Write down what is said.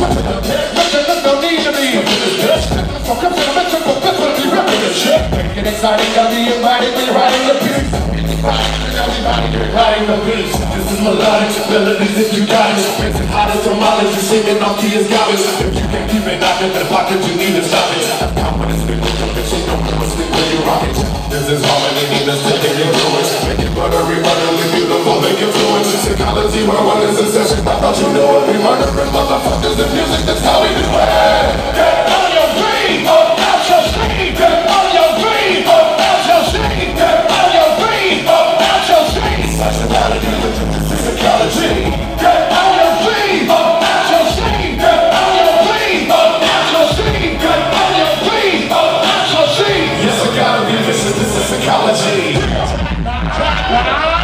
don't need to be. For cups and a mental professor, be repping the shit. Get excited, got the invited when you're riding the beat. Riding the beat. This is melodic abilities if you got it. Expensive, hottest tamales, you're singing off key as garbage. If you can't keep it out in the pocket, you need to stop it. Have confidence, big with your bitch, ain't no mistake when you rock it. This is harmony, need us to take it through it. Make it buttery, butterly, beautiful, make it fluent. Psychology, where one is in session. I thought you knew it. We murdering motherfuckers in music, that's how we do it. Get on your feet, up out your seat. Get on your feet, up out your seat. Get on your feet, up out your seat. Personality, psychology. Get on your feet, up out your seat. Get on your feet, up out your seat. Get on your feet, up out your seat. Yes, I gotta be, this is psychology.